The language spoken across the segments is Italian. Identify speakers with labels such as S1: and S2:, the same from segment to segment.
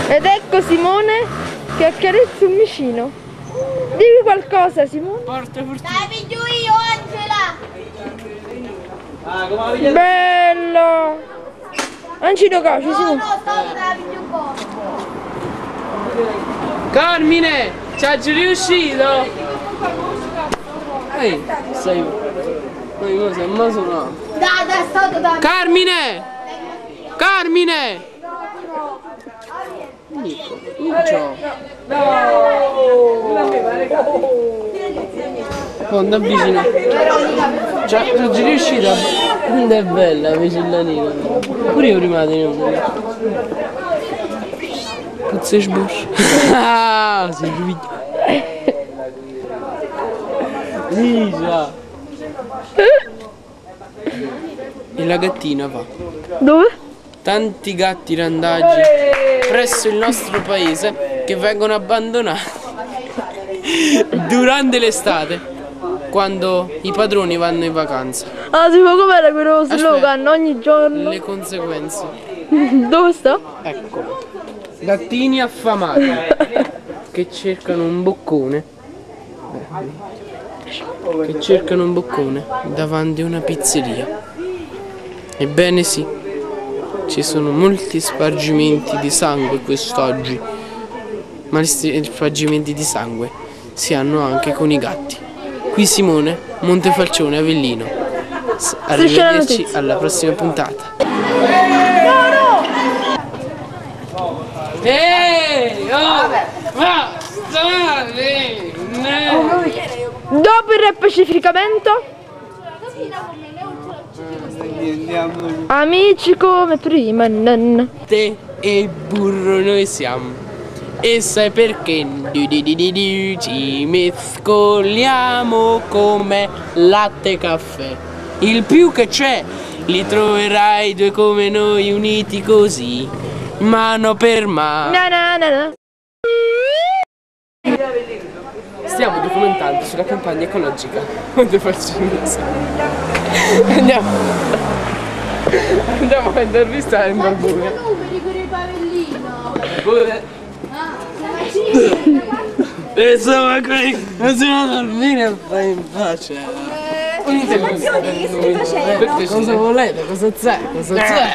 S1: Ed ecco Simone che accarezza un micino. Dimmi qualcosa, Simone.
S2: Porta fortuna.
S3: Dai, piglio io, Angela!
S1: Bello! Ancino cacio, Simone.
S3: No, stavo da piglio un po'.
S2: Carmine! Ci hai riuscito? Ehi, sei... Ma sei maso no?
S3: Dai, stato da...
S2: Carmine! Carmine! Nico, non avvicina. Cioè, non ci riuscita. Non è bella, Vicellanina. Pure io prima tenevo. Puzze sbush. Ah, sei figlio. Lisa. E la gattina va.
S1: Dove?
S2: Tanti gatti randaggi presso il nostro paese che vengono abbandonati durante l'estate, quando i padroni vanno in vacanza.
S1: Ah, tipo com'era quello slogan ogni giorno?
S2: Le conseguenze.
S1: Dove sta?
S2: Eccolo. Gattini affamati che cercano un boccone. Che cercano un boccone davanti a una pizzeria. Ebbene sì, ci sono molti spargimenti di sangue quest'oggi, ma gli spargimenti di sangue si hanno anche con i gatti. Qui Simone, Montefalcione, Avellino. Arrivederci alla prossima puntata. Ehi! Oh!
S1: Dopo il repacificamento? Amici come prima.
S2: Te e burro noi siamo. E sai perché? Ci mescoliamo come latte e caffè. Il più che c'è, li troverai due come noi uniti così, mano per mano. Stiamo documentando sulla campagna ecologica. Andiamo a intervistare il Barbuga.
S3: Numeri con il pavellino.
S2: Insomma, qui non si va a dormire e fai in pace. Cosa volete? Cosa c'è? Cosa c'è?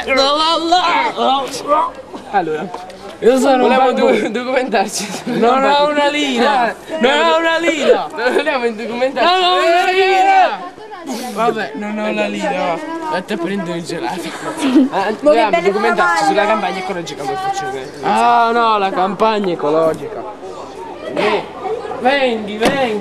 S2: Allora, io sono volevo documentarci. Non ho una lira! Non ho una lira! Volevo documentarci. Non ho una lira! Vabbè, non ho la lira. Vatti a prendere il gelato. Dobbiamo documentarci sulla campagna ecologica come faccio vedere. Ah no, la campagna ecologica. Venghi.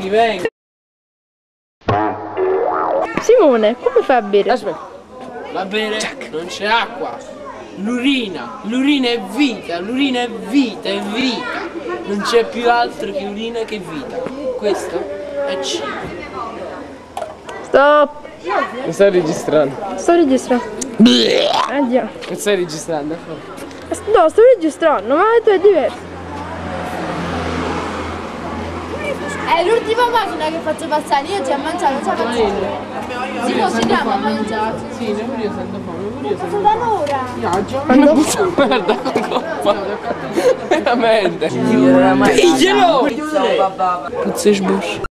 S1: Simone, come fai a bere?
S2: Aspetta. Va bene, non c'è acqua. L'urina è vita, l'urina è vita, è vita. Non c'è più altro che urina che vita. Questo è cibo.
S1: Stop.
S2: Non stai registrando?
S1: Sto registrando. Addio.
S2: Non stai registrando?
S1: No, sto registrando, ma tu è diverso.
S3: È l'ultima pagina che faccio passare, io già mangiato, non so faccio. Si consideriamo a mangiare.
S2: Sì, pure io sento fame,
S3: Sono da un'ora.
S2: Viaggio, una puzza merda con coppa. Veramente. Piglielo! Puzze sbush.